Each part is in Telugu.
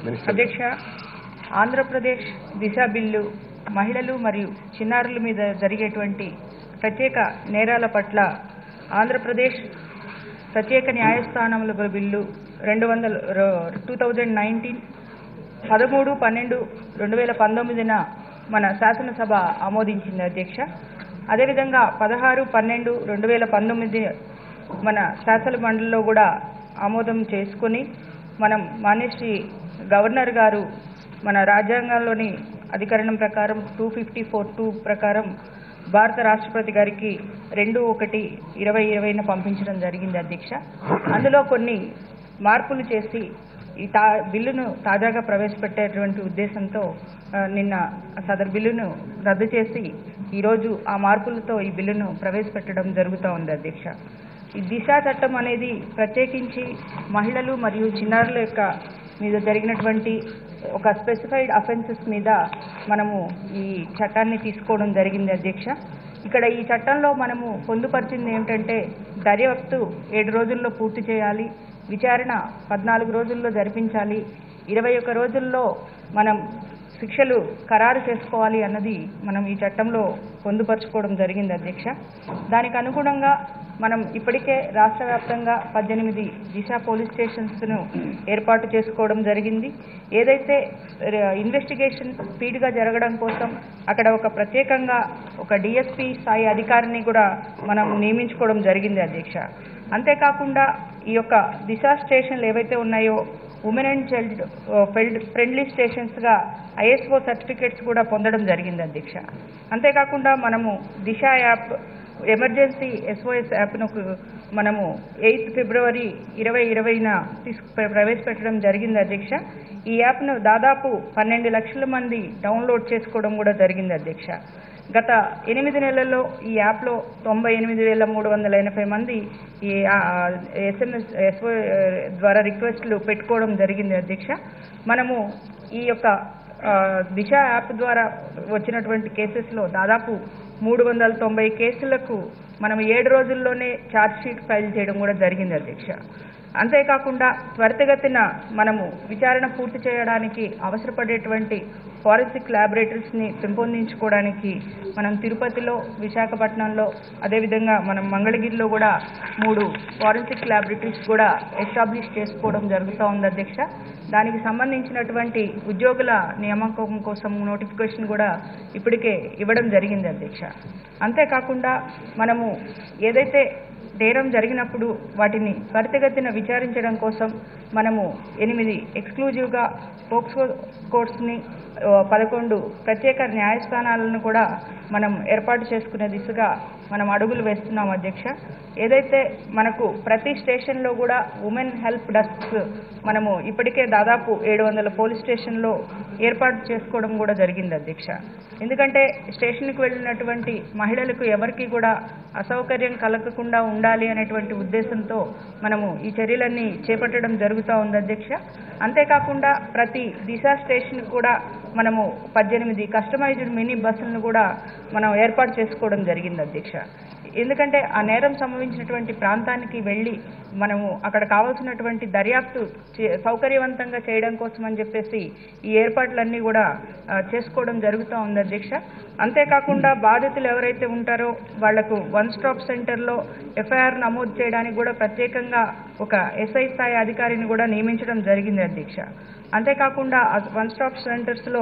అధ్యక్ష, ఆంధ్రప్రదేశ్ దిశ బిల్లు మహిళలు మరియు చిన్నారుల మీద జరిగేటువంటి ప్రత్యేక నేరాల పట్ల ఆంధ్రప్రదేశ్ ప్రత్యేక న్యాయస్థానముల బిల్లు 2019 13/12/2019 మన శాసనసభ ఆమోదించింది అధ్యక్ష. అదేవిధంగా 16/12/2019 మన శాసన మండలిలో కూడా ఆమోదం చేసుకుని మనం మాన్యశ్రీ గవర్నర్ గారు మన రాజ్యాంగంలోని అధికరణం ప్రకారం 254(2) ప్రకారం భారత రాష్ట్రపతి గారికి 2/1/2020 పంపించడం జరిగింది అధ్యక్ష. అందులో కొన్ని మార్పులు చేసి ఈ బిల్లును తాజాగా ప్రవేశపెట్టేటువంటి ఉద్దేశంతో నిన్న సదరు బిల్లును రద్దు చేసి ఈరోజు ఆ మార్పులతో ఈ బిల్లును ప్రవేశపెట్టడం జరుగుతూ ఉంది అధ్యక్ష. ఈ దిశ చట్టం అనేది ప్రత్యేకించి మహిళలు మరియు చిన్నారుల యొక్క మీద జరిగినటువంటి ఒక స్పెసిఫైడ్ అఫెన్సెస్ మీద మనము ఈ చట్టాన్ని తీసుకోవడం జరిగింది అధ్యక్ష. ఇక్కడ ఈ చట్టంలో మనము పొందుపరిచింది ఏమిటంటే దర్యాప్తు 7 రోజుల్లో పూర్తి చేయాలి, విచారణ 14 రోజుల్లో జరిపించాలి, 21 రోజుల్లో మనం శిక్షలు ఖరారు చేసుకోవాలి అన్నది మనం ఈ చట్టంలో పొందుపరచుకోవడం జరిగింది అధ్యక్ష. దానికి అనుగుణంగా మనం ఇప్పటికే రాష్ట్ర వ్యాప్తంగా 18 దిశ పోలీస్ స్టేషన్స్ను ఏర్పాటు చేసుకోవడం జరిగింది. ఏదైతే ఇన్వెస్టిగేషన్ స్పీడ్గా జరగడం కోసం అక్కడ ఒక ప్రత్యేకంగా ఒక డిఎస్పీ స్థాయి అధికారిని కూడా మనం నియమించుకోవడం జరిగింది అధ్యక్ష. అంతేకాకుండా ఈ యొక్క దిశ స్టేషన్లు ఏవైతే ఉన్నాయో ఉమెన్ అండ్ చైల్డ్ ఫ్రెండ్లీ స్టేషన్స్గా ISO సర్టిఫికేట్స్ కూడా పొందడం జరిగింది అధ్యక్ష. అంతేకాకుండా మనము దిశ యాప్ ఎమర్జెన్సీ SOS యాప్ను మనము 8 ఫిబ్రవరి 2020 ప్రవేశపెట్టడం జరిగింది అధ్యక్ష. ఈ యాప్ను దాదాపు 12 లక్షల మంది డౌన్లోడ్ చేసుకోవడం కూడా జరిగింది అధ్యక్ష. గత 8 నెలల్లో ఈ యాప్లో 98,380 మంది ఈ SMS ద్వారా రిక్వెస్ట్లు పెట్టుకోవడం జరిగింది అధ్యక్ష. మనము ఈ యొక్క దిశ యాప్ ద్వారా వచ్చినటువంటి కేసెస్లో దాదాపు 390 కేసులకు మనం 7 రోజుల్లోనే ఛార్జ్ షీట్ ఫైల్ చేయడం కూడా జరిగింది అధ్యక్ష. అంతేకాకుండా త్వరితగతిన మనము విచారణ పూర్తి చేయడానికి అవసరపడేటువంటి ఫోరెన్సిక్ ల్యాబొరేటరీస్ని పెంపొందించుకోవడానికి మనం తిరుపతిలో, విశాఖపట్నంలో, అదేవిధంగా మనం మంగళగిరిలో కూడా 3 ఫోరెన్సిక్ ల్యాబొరేటరీస్ కూడా ఎస్టాబ్లిష్ చేసుకోవడం జరుగుతూ ఉంది అధ్యక్ష. దానికి సంబంధించినటువంటి ఉద్యోగుల నియామకం కోసం నోటిఫికేషన్ కూడా ఇప్పటికే ఇవ్వడం జరిగింది అధ్యక్ష. అంతేకాకుండా మనము ఏదైతే నేరం జరిగినప్పుడు వాటిని త్వరితగతిన విచారించడం కోసం మనము 8 ఎక్స్క్లూజివ్గా పోక్సో కోర్ట్స్ని 11 ప్రత్యేక న్యాయస్థానాలను కూడా మనం ఏర్పాటు చేసుకునే దిశగా మనం అడుగులు వేస్తున్నాం అధ్యక్ష. ఏదైతే మనకు ప్రతి స్టేషన్లో కూడా ఉమెన్ హెల్ప్ డెస్క్స్ మనము ఇప్పటికే దాదాపు 700 పోలీస్ స్టేషన్లో ఏర్పాటు చేసుకోవడం కూడా జరిగింది అధ్యక్ష. ఎందుకంటే స్టేషన్కి వెళ్ళినటువంటి మహిళలకు ఎవరికి కూడా అసౌకర్యం కలగకుండా ఉండాలి అనేటువంటి ఉద్దేశంతో మనము ఈ చర్యలన్నీ చేపట్టడం జరుగుతూ ఉంది అధ్యక్ష. అంతేకాకుండా ప్రతి దిశ స్టేషన్ కూడా మనము 18 కస్టమైజ్డ్ మినీ బస్సులను కూడా మనం ఏర్పాటు చేసుకోవడం జరిగింది అధ్యక్ష. ఎందుకంటే ఆ నేరం సంభవించినటువంటి ప్రాంతానికి వెళ్ళి మనము అక్కడ కావాల్సినటువంటి దర్యాప్తు సౌకర్యవంతంగా చేయడం కోసం అని చెప్పేసి ఈ ఏర్పాట్లన్నీ కూడా చేసుకోవడం జరుగుతూ ఉంది అధ్యక్ష. అంతేకాకుండా బాధితులు ఎవరైతే ఉంటారో వాళ్లకు 1 స్టాప్ సెంటర్లో FIR నమోదు చేయడానికి కూడా ప్రత్యేకంగా ఒక SI స్థాయి అధికారిని కూడా నియమించడం జరిగింది అధ్యక్ష. అంతేకాకుండా 1 స్టాప్ సెంటర్స్లో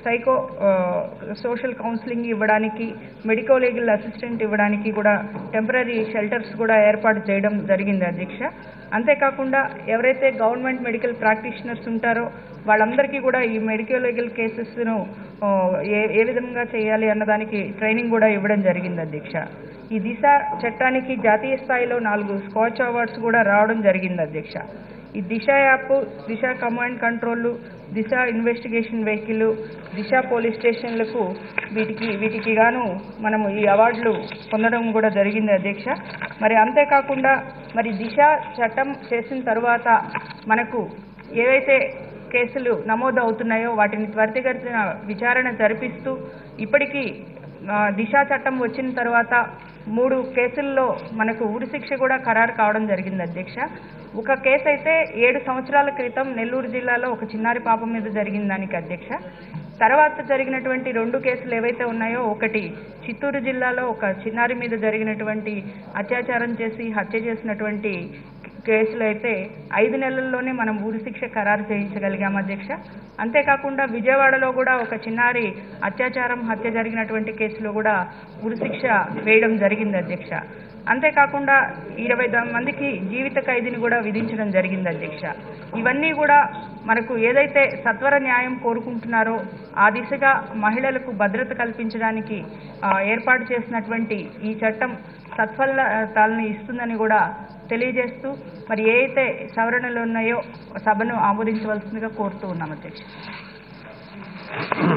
సోషల్ కౌన్సిలింగ్ ఇవ్వడానికి, మెడికో లీగల్ అసిస్టెంట్ ఇవ్వడానికి కూడా టెంపరరీ షెల్టర్స్ కూడా ఏర్పాటు చేయడం జరిగింది అధ్యక్ష. అంతేకాకుండా ఎవరైతే గవర్నమెంట్ మెడికల్ ప్రాక్టీషనర్స్ ఉంటారో వాళ్ళందరికీ కూడా ఈ మెడికో లీగల్ కేసెస్ను ఏ విధంగా చేయాలి అన్నదానికి ట్రైనింగ్ కూడా ఇవ్వడం జరిగింది అధ్యక్ష. ఈ దిశ చట్టానికి జాతీయ స్థాయిలో 4 స్కాచ్ అవార్డ్స్ కూడా రావడం జరిగింది అధ్యక్ష. ఈ Disha app, Disha command control, Disha investigation vehicle, Disha police స్టేషన్లకు వీటికి గాను మనము ఈ అవార్డులు పొందడం కూడా జరిగింది అధ్యక్ష. మరి అంతేకాకుండా మరి దిశ చట్టం చేసిన తర్వాత మనకు ఏవైతే కేసులు నమోదు అవుతున్నాయో వాటిని త్వరితగతిన విచారణ జరిపిస్తూ ఇప్పటికీ దిశా చట్టం వచ్చిన తర్వాత 3 కేసుల్లో మనకు ఉరిశిక్ష కూడా ఖరారు కావడం జరిగింది అధ్యక్ష. ఒక కేసు అయితే 7 సంవత్సరాల క్రితం నెల్లూరు జిల్లాలో ఒక చిన్నారి పాప మీద జరిగిన దానికి అధ్యక్ష. తర్వాత జరిగినటువంటి 2 కేసులు ఏవైతే ఉన్నాయో, ఒకటి చిత్తూరు జిల్లాలో ఒక చిన్నారి మీద జరిగినటువంటి అత్యాచారం చేసి హత్య చేసినటువంటి కేసులో అయితే 5 నెలల్లోనే మనం ఉరిశిక్ష ఖరారు చేయించగలిగాం అధ్యక్ష. అంతేకాకుండా విజయవాడలో కూడా ఒక చిన్నారి అత్యాచారం హత్య జరిగినటువంటి కేసులో కూడా ఉరిశిక్ష వేయడం జరిగింది అధ్యక్ష. అంతేకాకుండా 20 మందికి జీవిత ఖైదీని కూడా విధించడం జరిగింది అధ్యక్ష. ఇవన్నీ కూడా మనకు ఏదైతే సత్వర న్యాయం కోరుకుంటున్నారో ఆ దిశగా మహిళలకు భద్రత కల్పించడానికి ఏర్పాటు చేసినటువంటి ఈ చట్టం సత్ఫలితాలను ఇస్తుందని కూడా తెలియజేస్తూ, మరి ఏ అయితే సవరణలు ఉన్నాయో సభను ఆమోదించవలసిందిగా కోరుతూ ఉన్నాం అధ్యక్ష.